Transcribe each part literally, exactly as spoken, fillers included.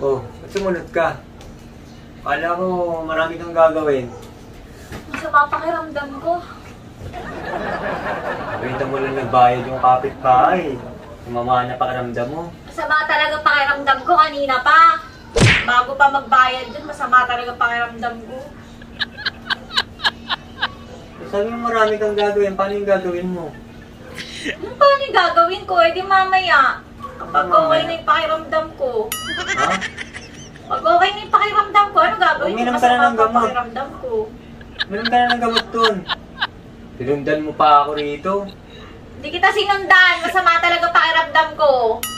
Oh, sumunod ka. Kala ko marami kang gagawin. Masama pakiramdam ko. Nakita mo lang nagbayad yung kapitbahay. Sumama na pakiramdam mo. Masama talaga pakiramdam ko kanina pa. Bago pa magbayad dun, masama talaga pakiramdam ko. Sabi mo marami kang gagawin. Paano yung gagawin mo? Ano paano yung gagawin ko? Eh di mamaya. Kapag okay na yung pakiramdam ko. Ha? Pag okay na yung pakiramdam ko, ano gagawin ko? Uminom ka na Masama ng pa gamot. pakiramdam ko. Meron ka na ng gamot dun. Tinundan mo pa ako rito. Hindi kita sinundan. Masama talaga pakiramdam ko.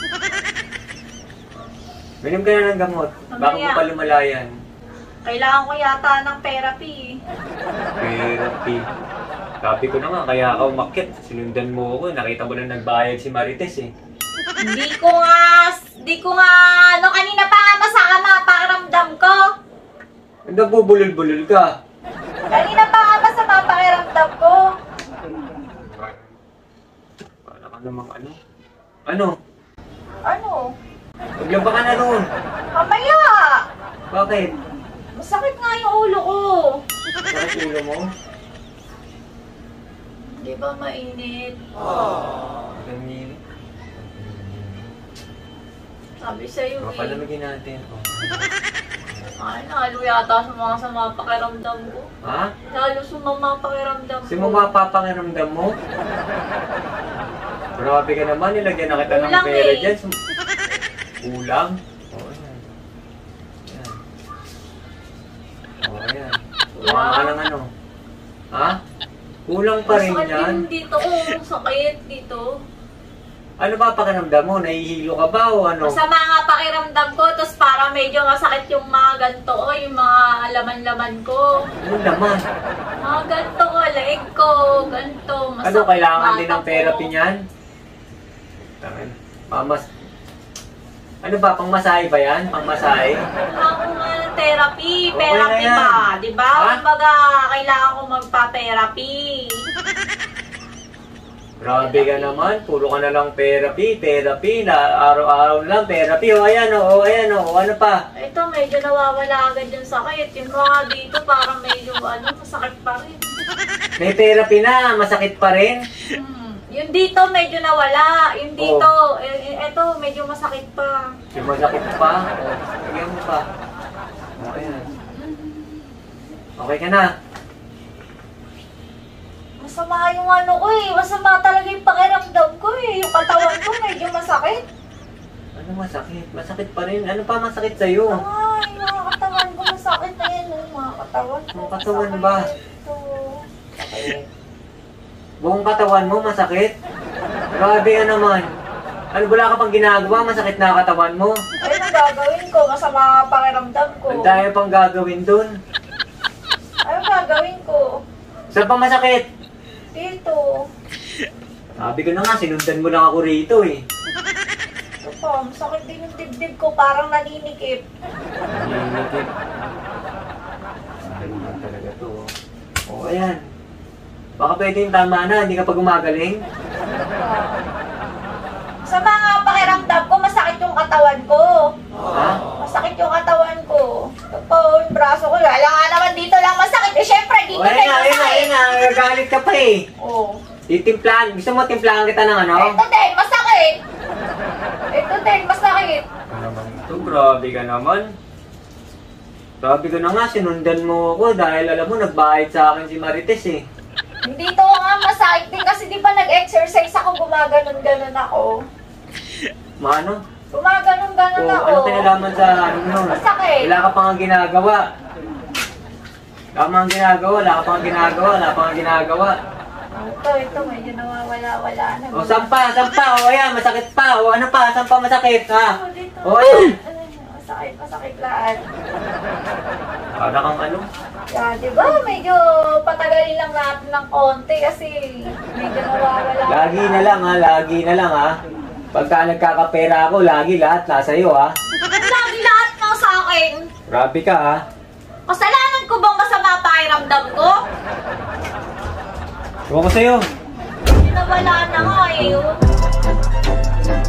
Minom ka na ng gamot. Baka mo pa lumalayan. Kailangan ko yata ng therapy. Therapy. Sabi ko na nga, kaya ka umakyat. Sinundan mo ako. Nakita mo lang nagbayad si Marites eh. Hindi ko nga, hindi ko nga, ano, kanina pa nga masama pakiramdam ko. Ano bubulol-bulol ka? Kanina pa nga masama pakiramdam ko. Para ka namang ano? Ano? Ano? Maglaba ka na doon. Mamaya! Bakit? Masakit nga yung ulo ko. Bakit ulo mo? Di ba mainit? Oh, lamig. Sabi sa'yo eh. Papalamigin natin. Oh. Ay, nalo yata sa mga sama pakiramdam ko. Ha? Lalo sumama pakiramdam ko. Si mama papakiramdam mo? Grabe ka naman, nilagyan na kita ng Kulang pera eh. dyan. Kulang? Oo, yan. Yan. Oo, yan. Kulang ka ng ano? Ha? Kulang pa rin Masakit yan. din dito. Oh, sakit dito. Ano ba pakiramdam mo? Nahihilo ka ba o ano? Masama nga pakiramdam ko, tapos parang medyo masakit yung mga ganto ko, yung mga laman-laman ko. Ano naman? Mga ganto ko, leeg ko, ganto, masakit. Ano, kailangan din mata ng therapy ko. niyan? Tangin. Pamas... Ano ba? Pangmasahe ba yan? Pangmasahe? Kailangan ko nga ng therapy, Okay therapy na yan. ba? Diba? Ha? Kumbaga, kailangan ko magpa-therapy. Grabe ka naman, puro ka na lang therapy, therapy, na araw-araw na lang therapy. O ayan o, o ayan o, ano pa? Ito, medyo nawawala agad yung sakit. Yung mga dito, parang medyo, ano, masakit pa rin. May therapy na, masakit pa rin. Hmm. Yung dito, medyo nawala. Yung dito, eh, eh, eto, medyo masakit pa. Yung masakit pa, o, lagyan mo pa. O ayan. Okay ka na? Masama yung ano ko eh. Masama talaga yung pakiramdam ko eh. Yung katawan ko medyo masakit. Ano masakit? Masakit pa rin. Ano pa masakit sa'yo? Ay, mga katawan ko masakit na yan. Oh, mga katawan ko. Mga katawan masakit. ba? Ito. Sakit. Buong katawan mo masakit? Grabe ka naman. Ano, wala ka pang ginagawa? Masakit na katawan mo? Ay, ano gagawin ko? Masama ang pakiramdam ko. Ang dami pang gagawin dun. Ano gagawin ko? Saan pa masakit? Dito. Sabi ko na nga, sinundan mo lang ako rito eh. Ito pa, masakit din yung dibdib ko. Parang naninikip. Nanginigit. Sakit naman talaga to. O, ayan. Baka pwedeng tama na, hindi ka pa gumagaling. Sa mga pakiramdam ko, masakit yung katawan ko. Ha? Masakit yung katawan ko. Ito po, yung braso ko. Lala nga naman dito lang masakit. Eh, syempre, O, dito ayan din na, ayan na, masakit. ayan na. Nagagalit ka pa eh. Oo. Titimplahan. Gusto mo timplahan kita ng ano? Ito din, masakit. Ito din, masakit. Ano naman ito? Grabe ka naman. Sabi ko na nga, sinundan mo ako dahil alam mo, nagbayad sa akin si Marites eh. Hindi to nga masakit din kasi di ba nag-exercise ako, gumaganon-ganon ako. Maano? Gumaganon-ganon O, ako. ano kinalaman sa ano nun? Masakit. Wala ka pang ang ginagawa. Wala ka pang ang ginagawa, wala ka pang ang ginagawa, wala ka pang ang ginagawa. Ito, ito, medyo nawawala-wala na. O, saan pa? Saan pa? O, ayan, masakit pa. O, ano pa? Saan pa masakit? Ha? Ito, dito. O, ayan. Ay, masakit, masakit lahat. Para kang ano? Yeah, di ba? Medyo patagalin lang natin ng konti kasi medyo nawawala. Lagi na lang ha, lagi na lang ha. Pagka nagkakapera ako, lagi lahat nasa iyo ha. Lagi lahat ng sa akin. Grabe ka ha. Kasalanan ko bang masama pakiramdam ko? Ewan ko sa'yo. Nawala na nga eh. Oh.